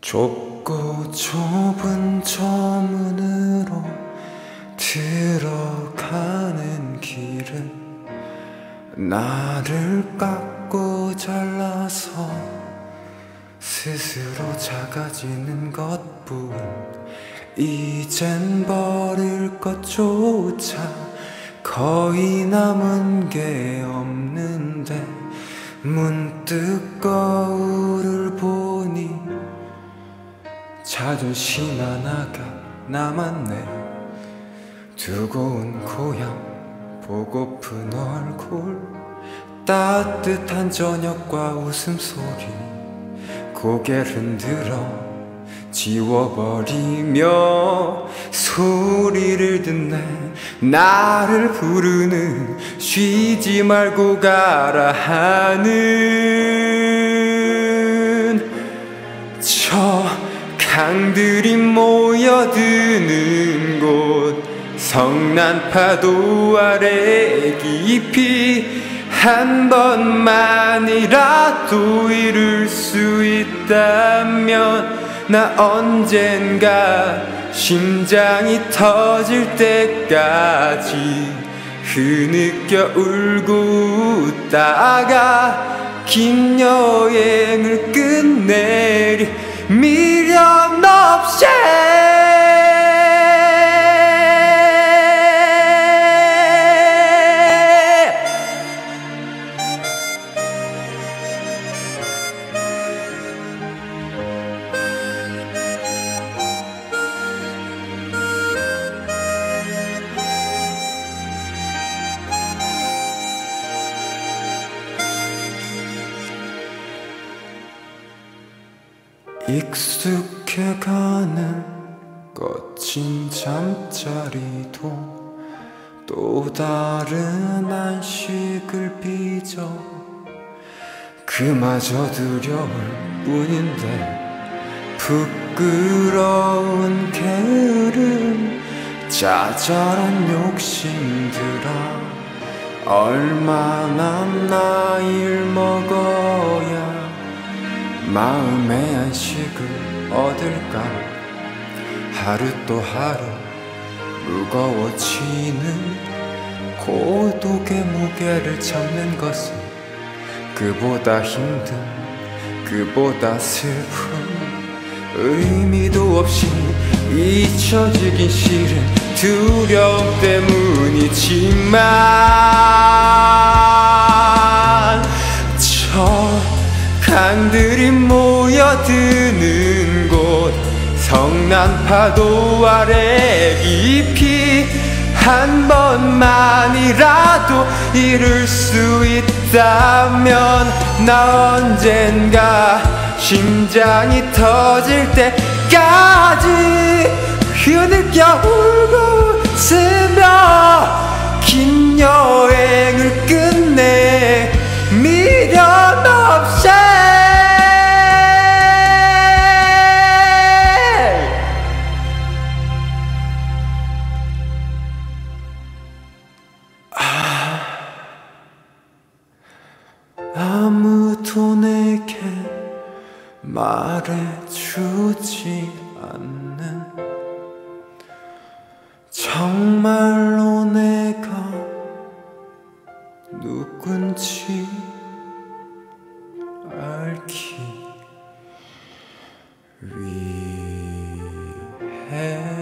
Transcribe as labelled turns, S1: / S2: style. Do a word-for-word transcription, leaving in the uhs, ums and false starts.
S1: 좁고 좁은 저 문으로 들어가는 길은 나를 깎고 잘라서 스스로 작아지는 것뿐. 이젠 버릴 것조차 거의 남은 게 없는데 문득 거울을 보니 자존심 하나가 남았네. 두고 온 고향 보고픈 얼굴 따뜻한 저녁과 웃음소리 고개를 흔들어 지워버리며 소리를 듣네. 나를 부르는 쉬지 말고 가라 하는 저 강들이 모여드는 곳 성난파도 아래 깊이 한 번만이라도 이룰 수 있다면 나 언젠가 심장이 터질 때까지 흐느껴 울고 웃다가 긴 여행을 끝내리 미련 없이. 익숙해가는 거친 잠자리도 또 다른 안식을 빚어 그마저 두려울 뿐인데 부끄러운 게으름 짜잘한 욕심들아 얼마나 나이를 먹어야 마음의 안식을 얻을까. 하루 또 하루 무거워지는 고독의 무게를 참는 것은 그보다 힘든 그보다 슬픈 의미도 없이 잊혀지긴 싫은 두려움 때문이지만 저 강들이 모여드는 곳 성난파도 아래 깊이 한 번만이라도 이룰 수 있다면 나 언젠가 심장이 터질 때까지 흐느껴 울고 웃으며 긴 여행을 끝내 미련 없이. 아무도 내게 말해주지 않는 정말로 내가 누군지 알기 위해